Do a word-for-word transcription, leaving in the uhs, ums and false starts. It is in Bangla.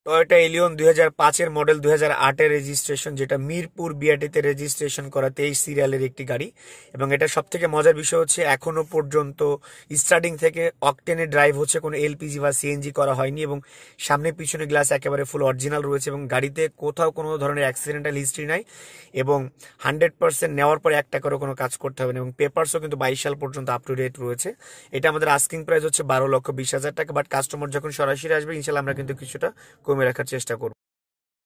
টয়োটা এলিয়ন দুই হাজার পাঁচের মডেল, দুই হাজার আটের রেজিস্ট্রেশন, যেটা মিরপুর বিআরটিতে রেজিস্ট্রেশন করা তেইশ সিরিয়ালের একটি গাড়ি। এবং এটা সব থেকে মজার বিষয় হচ্ছে এখনো পর্যন্ত স্টার্টিং থেকে অকটেনে ড্রাইভ হচ্ছে, কোনো এলপিজি বা সিএনজি করা হয়নি, এবং সামনে পিছনে গ্লাস একেবারে ফুল অরিজিনাল রয়েছে, এবং গাড়িতে কোথাও কোনো ধরনের অ্যাক্সিডেন্টাল হিস্ট্রি নাই, এবং হান্ড্রেড পার্সেন্ট নেওয়ার পরে এক টাকারও কোনো কাজ করতে হবে না, এবং পেপারসও কিন্তু বাইশ সাল পর্যন্ত আপ টু ডেট রয়েছে। এটা আমাদের আস্কিং প্রাইস হচ্ছে বারো লক্ষ বিশ হাজার টাকা, বাট কাস্টমার যখন সরাসরি আসবে ইনশাল্লাহ আমরা কিন্তু কিছুটা কমে রাখার চেষ্টা করব।